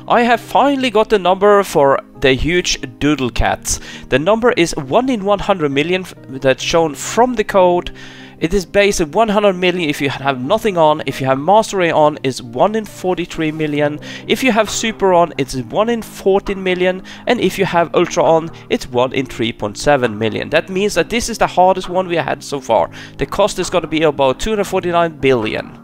I have finally got the number for the huge Doodle cats. The number is 1 in 100 million that's shown from the code. It is based at 100 million if you have nothing on. If you have mastery on, it's 1 in 43 million. If you have super on, it's 1 in 14 million. And if you have ultra on, it's 1 in 3.7 million. That means that this is the hardest one we had so far. The cost is going to be about 249 billion.